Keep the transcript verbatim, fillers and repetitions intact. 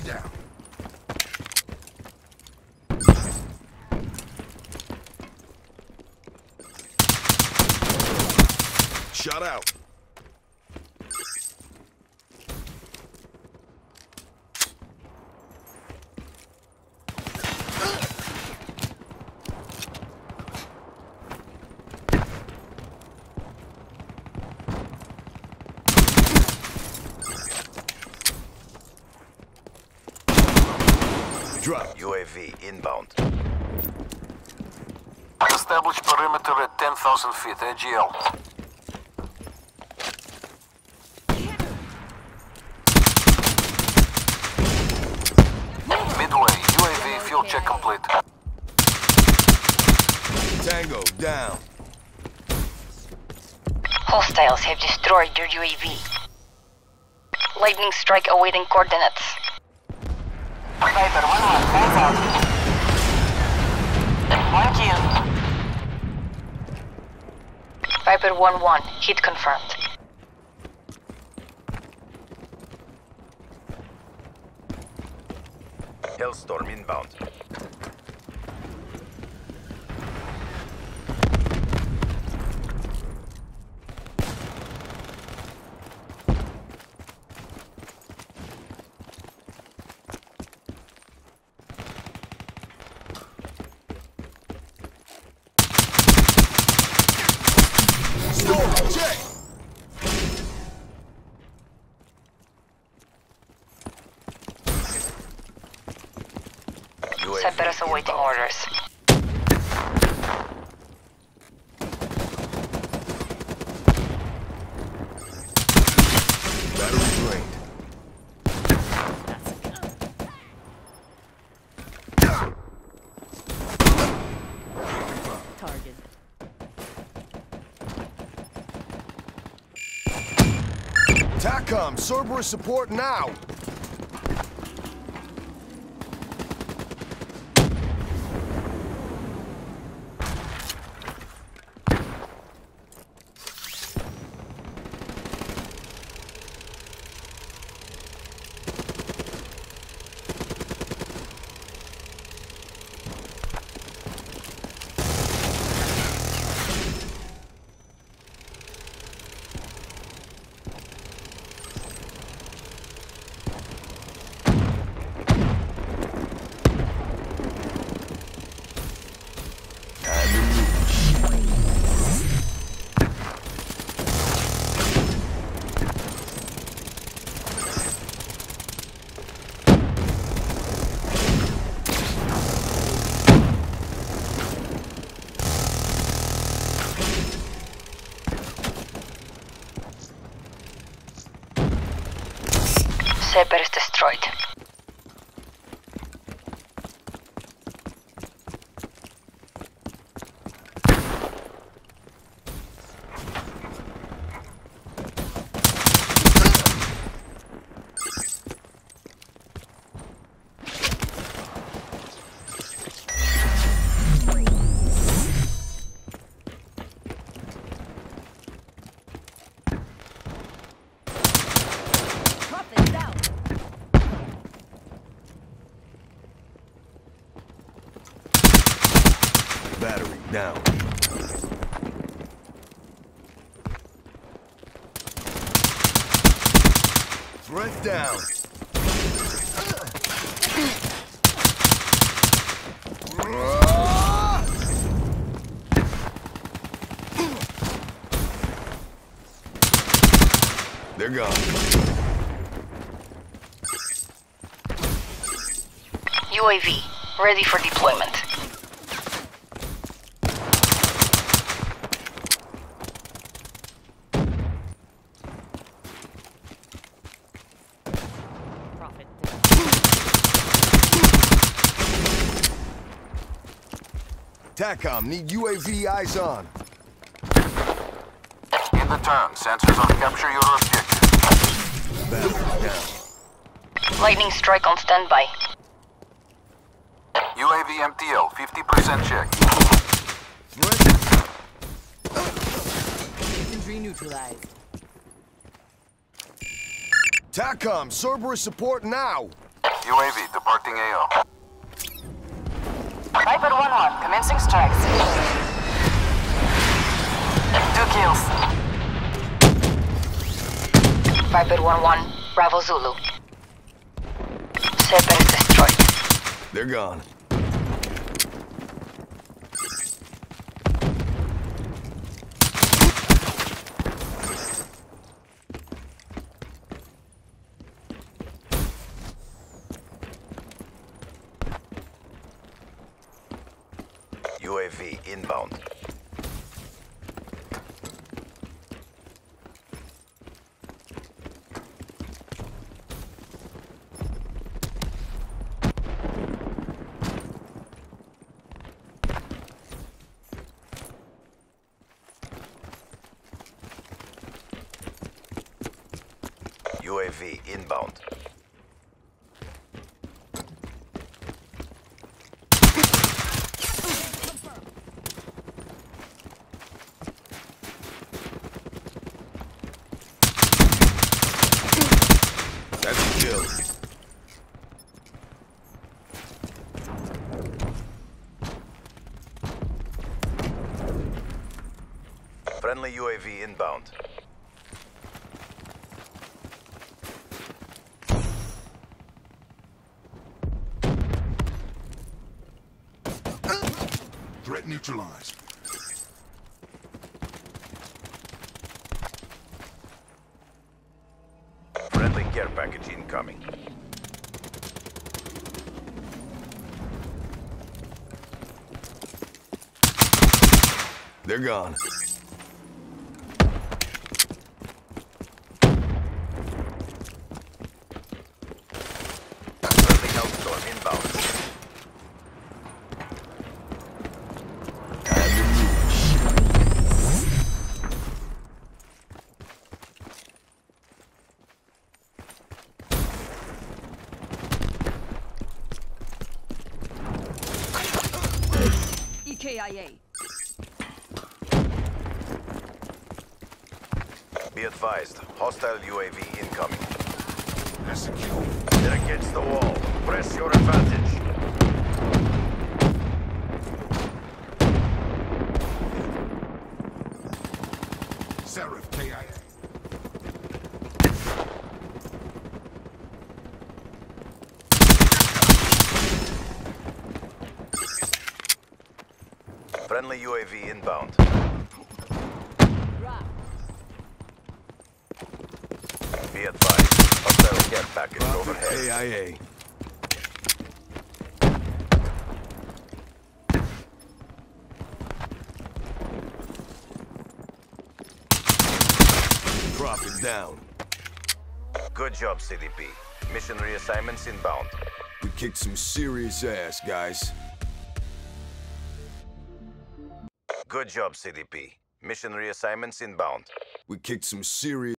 down. Shut out. Drop. U A V inbound. Establish perimeter at ten thousand feet, A G L. Midway, U A V field check complete. Tango down. Hostiles have destroyed your U A V. Lightning strike awaiting coordinates. Viper one one, hands out. One kill. Viper one one, hit confirmed. Hellstorm inbound. Storm, check. U A V Cyberus awaiting inbound. orders. Battery drained. Target. TACOM, Cerberus support now. Cyber is destroyed. Battery down. Threat down. They're gone. U A V, ready for deployment. Profit. TACOM, need U A V eyes on. In the turn, sensors on capture your objective. Battery down. Lightning strike on standby. U A V M T L, fifty percent check. Threat. Infantry neutralized. TACOM, Cerberus support now. U A V departing A O. Viper one one, commencing strikes. Two kills. Viper one one, Bravo Zulu. Seven is destroyed. They're gone. U A V inbound. U A V inbound. That's a kill. Friendly U A V inbound. Threat neutralized. Friendly care package incoming. They're gone. Friendly Hellstorm inbound. E K I A. Be advised, hostile U A V incoming. That's a kill. They're against the wall. Press your advantage. Seraph K I A. Friendly U A V inbound. Be advised, hostile care package Profit overhead. A I A. Profit down. Good job, C D P. Mission reassignments inbound. We kicked some serious ass, guys. Good job, C D P. Mission reassignments inbound. We kicked some serious